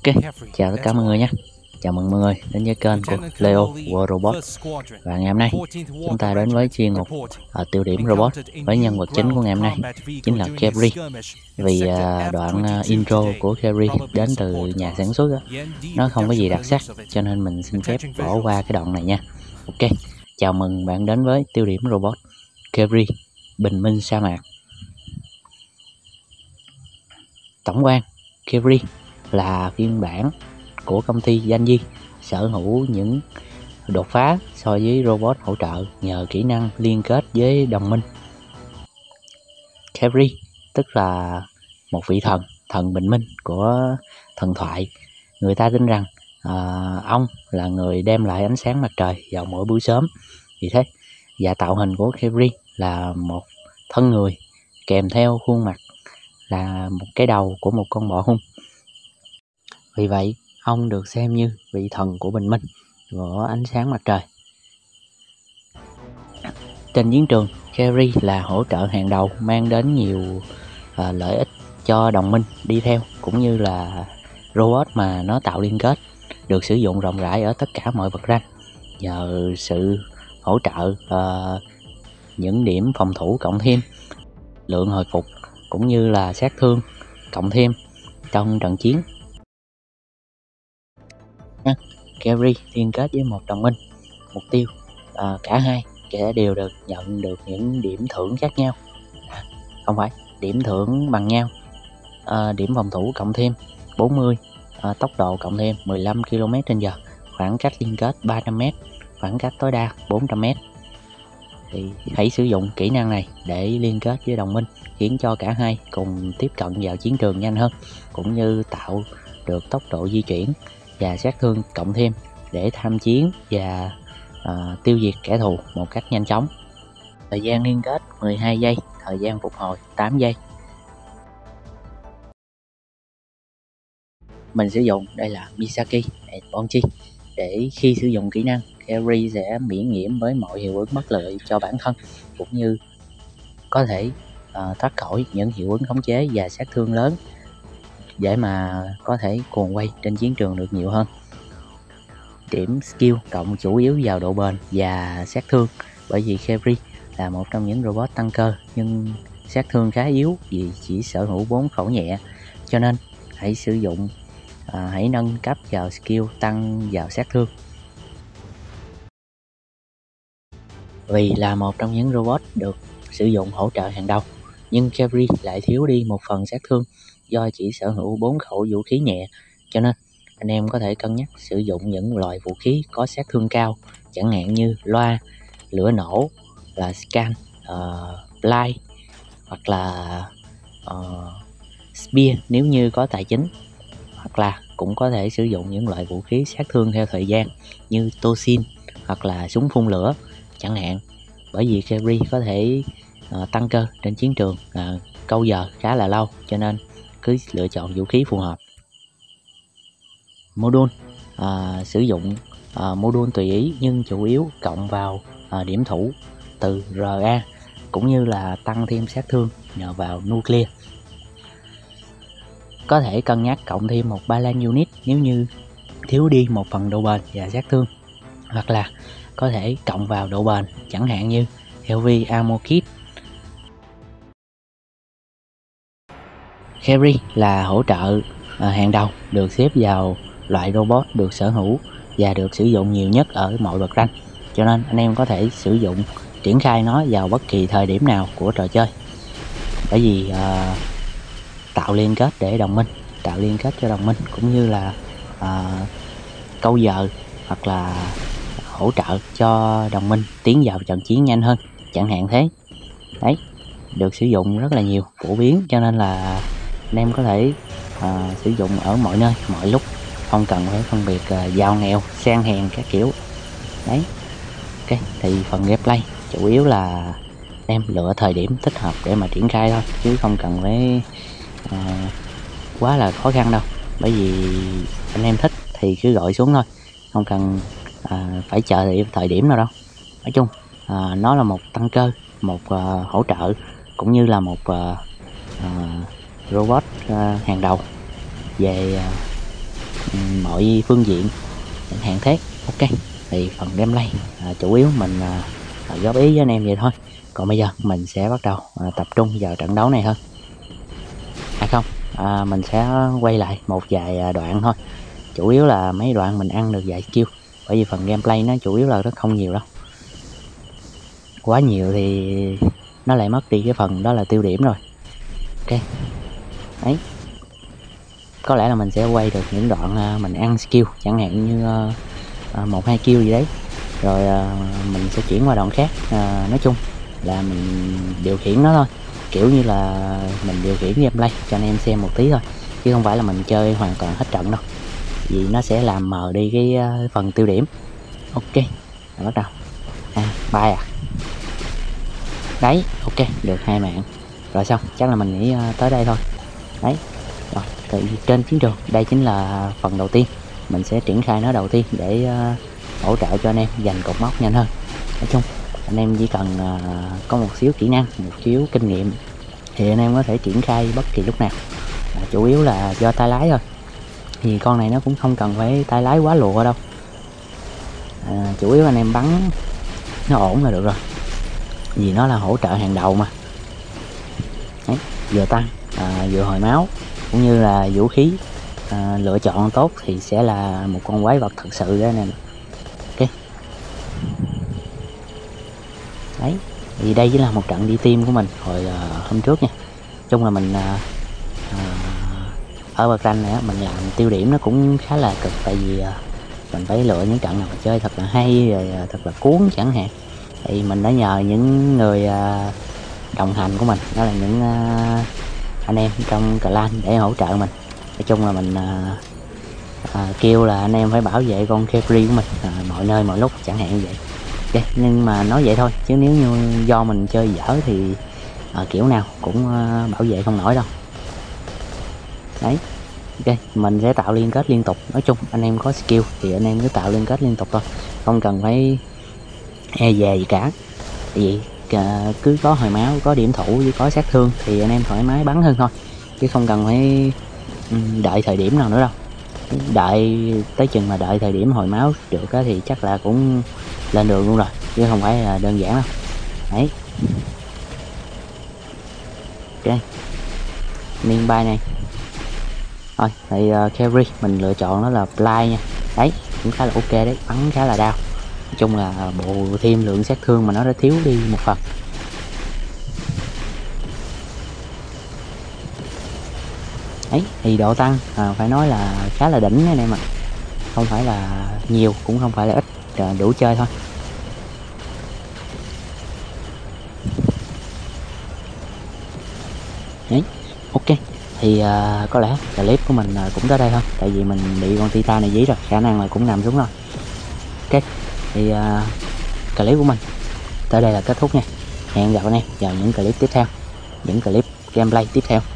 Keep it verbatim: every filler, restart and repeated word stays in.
Ok, chào tất cả mọi người nhé. Chào mừng mọi người đến với kênh của Leo World Robot. Và ngày hôm nay chúng ta đến với chuyên mục uh, tiêu điểm robot với nhân vật chính của ngày hôm nay chính là Kerry. Vì uh, đoạn uh, intro của Kerry đến từ nhà sản xuất đó, nó không có gì đặc sắc, cho nên mình xin phép bỏ qua cái đoạn này nha. Ok, chào mừng bạn đến với tiêu điểm robot Kerry, bình minh sa mạc. Tổng quan, Kerry là phiên bản của công ty Danh Di, sở hữu những đột phá so với robot hỗ trợ nhờ kỹ năng liên kết với đồng minh. Kerry tức là một vị thần, thần bình minh của thần thoại. Người ta tin rằng à, ông là người đem lại ánh sáng mặt trời vào mỗi buổi sớm. Vì thế, và tạo hình của Kerry là một thân người kèm theo khuôn mặt là một cái đầu của một con bọ hung. Vì vậy, ông được xem như vị thần của bình minh, của ánh sáng mặt trời. Trên chiến trường, Kerry là hỗ trợ hàng đầu mang đến nhiều à, lợi ích cho đồng minh đi theo, cũng như là robot mà nó tạo liên kết, được sử dụng rộng rãi ở tất cả mọi vật ranh. Nhờ sự hỗ trợ à, những điểm phòng thủ cộng thêm, lượng hồi phục cũng như là sát thương cộng thêm trong trận chiến. Kerry liên kết với một đồng minh mục tiêu, à, cả hai sẽ đều được nhận được những điểm thưởng khác nhau, à, không phải điểm thưởng bằng nhau. à, Điểm phòng thủ cộng thêm bốn mươi, à, tốc độ cộng thêm mười lăm ki lô mét trên giờ, khoảng cách liên kết ba trăm mét, khoảng cách tối đa bốn trăm mét. Thì hãy sử dụng kỹ năng này để liên kết với đồng minh, khiến cho cả hai cùng tiếp cận vào chiến trường nhanh hơn, cũng như tạo được tốc độ di chuyển và sát thương cộng thêm để tham chiến và à, tiêu diệt kẻ thù một cách nhanh chóng. Thời gian liên kết mười hai giây, thời gian phục hồi tám giây. Mình sử dụng đây là Misaki Bonchi. Để khi sử dụng kỹ năng, Kerry sẽ miễn nhiễm với mọi hiệu ứng bất lợi cho bản thân, cũng như có thể uh, thoát khỏi những hiệu ứng khống chế và sát thương lớn, để mà có thể cuồng quay trên chiến trường được nhiều hơn. Điểm skill cộng chủ yếu vào độ bền và sát thương, bởi vì Kerry là một trong những robot tăng cơ nhưng sát thương khá yếu vì chỉ sở hữu bốn khẩu nhẹ, cho nên hãy sử dụng à, hãy nâng cấp vào skill tăng vào sát thương. Vì là một trong những robot được sử dụng hỗ trợ hàng đầu, nhưng Kerry lại thiếu đi một phần sát thương do chỉ sở hữu bốn khẩu vũ khí nhẹ, cho nên anh em có thể cân nhắc sử dụng những loại vũ khí có sát thương cao, chẳng hạn như loa, lửa nổ, là scan, uh, blind, hoặc là uh, spear nếu như có tài chính, hoặc là cũng có thể sử dụng những loại vũ khí sát thương theo thời gian như Tosin hoặc là súng phun lửa chẳng hạn. Bởi vì Kerry có thể uh, tăng cơ trên chiến trường uh, câu giờ khá là lâu, cho nên cứ lựa chọn vũ khí phù hợp. Module uh, sử dụng uh, module tùy ý nhưng chủ yếu cộng vào uh, điểm thủ từ rờ a, cũng như là tăng thêm sát thương nhờ vào nuclear. Có thể cân nhắc cộng thêm một balance unit nếu như thiếu đi một phần độ bền và sát thương, hoặc là có thể cộng vào độ bền chẳng hạn như Heavy Armor Kit. Kerry là hỗ trợ à, hàng đầu được xếp vào loại robot được sở hữu và được sử dụng nhiều nhất ở mọi vật ranh, cho nên anh em có thể sử dụng triển khai nó vào bất kỳ thời điểm nào của trò chơi. Bởi vì à, tạo liên kết để đồng minh, tạo liên kết cho đồng minh, cũng như là à, câu giờ hoặc là hỗ trợ cho đồng minh tiến vào trận chiến nhanh hơn chẳng hạn thế. Đấy, được sử dụng rất là nhiều, phổ biến, cho nên là anh em có thể à, sử dụng ở mọi nơi mọi lúc, không cần phải phân biệt à, giàu nghèo sang hèn các kiểu. Đấy, ok, thì phần gameplay chủ yếu là em lựa thời điểm thích hợp để mà triển khai thôi, chứ không cần phải à, quá là khó khăn đâu. Bởi vì anh em thích thì cứ gọi xuống thôi, không cần à, phải chờ thì thời điểm nào đâu. Nói chung à, nó là một tăng cơ, một à, hỗ trợ, cũng như là một à, à, robot à, hàng đầu về à, um, mọi phương diện hạn thế. Ok, thì phần gameplay à, chủ yếu mình à, à, góp ý với anh em vậy thôi. Còn bây giờ mình sẽ bắt đầu à, tập trung vào trận đấu này hơn. À không, à, mình sẽ quay lại một vài đoạn thôi. Chủ yếu là mấy đoạn mình ăn được vài skill, bởi vì phần gameplay nó chủ yếu là rất không nhiều đâu. Quá nhiều thì nó lại mất đi cái phần đó là tiêu điểm rồi. Ok, đấy, có lẽ là mình sẽ quay được những đoạn uh, mình ăn skill, chẳng hạn như uh, uh, một hai kill gì đấy, rồi uh, mình sẽ chuyển qua đoạn khác. Uh, nói chung là mình điều khiển nó thôi, kiểu như là mình điều khiển gameplay cho anh em xem một tí thôi, chứ không phải là mình chơi hoàn toàn hết trận đâu, vì nó sẽ làm mờ đi cái uh, phần tiêu điểm. Ok, rồi bắt đầu. À, bay à, đấy, ok, được hai mạng rồi, xong chắc là mình nghĩ uh, tới đây thôi. Đấy, rồi từ trên chiến trường đây chính là phần đầu tiên, mình sẽ triển khai nó đầu tiên để uh, hỗ trợ cho anh em giành cột mốc nhanh hơn. Nói chung anh em chỉ cần uh, có một xíu kỹ năng, một xíu kinh nghiệm thì anh em có thể triển khai bất kỳ lúc nào. À, chủ yếu là do tay lái thôi, thì con này nó cũng không cần phải tay lái quá lùa đâu. À, chủ yếu anh em bắn nó ổn là được rồi, vì nó là hỗ trợ hàng đầu mà. Đấy, vừa tăng à, vừa hồi máu, cũng như là vũ khí à, lựa chọn tốt thì sẽ là một con quái vật thật sự đó anh em. Ok, đấy, thì đây chỉ là một trận đi team của mình hồi uh, hôm trước nha. Chung là mình uh, uh, ở bậc ranh này mình làm tiêu điểm nó cũng khá là cực, tại vì uh, mình phải lựa những trận nào mà chơi thật là hay, rồi uh, thật là cuốn chẳng hạn. Thì mình đã nhờ những người uh, đồng hành của mình, đó là những uh, anh em trong clan để hỗ trợ mình. Nói chung là mình uh, uh, kêu là anh em phải bảo vệ con Kefri của mình uh, mọi nơi mọi lúc chẳng hạn như vậy. Okay, nhưng mà nói vậy thôi, chứ nếu như do mình chơi dở thì uh, kiểu nào cũng uh, bảo vệ không nổi đâu. Đấy, ok, mình sẽ tạo liên kết liên tục. Nói chung anh em có skill thì anh em cứ tạo liên kết liên tục thôi, không cần phải e dè gì cả. Tại vì uh, cứ có hồi máu, có điểm thủ với có sát thương thì anh em thoải mái bắn hơn thôi, chứ không cần phải um, đợi thời điểm nào nữa đâu. Đợi tới chừng mà đợi thời điểm hồi máu được á thì chắc là cũng lên đường luôn rồi, chứ không phải là đơn giản đâu. Đấy, ok, miên bay này thôi thì uh, carry mình lựa chọn nó là fly nha. Đấy, cũng khá là ok đấy, bắn khá là đau. Nói chung là bộ thêm lượng sát thương mà nó đã thiếu đi một phần. Ấy thì độ tăng à, phải nói là khá là đỉnh anh em ạ, không phải là nhiều cũng không phải là ít, à, đủ chơi thôi. Đấy, ok, thì uh, có lẽ clip của mình uh, cũng tới đây thôi, tại vì mình bị con Titan này dí rồi, khả năng là cũng nằm xuống rồi. Ok, thì uh, clip của mình tới đây là kết thúc nha. Hẹn gặp anh em vào những clip tiếp theo, những clip gameplay tiếp theo.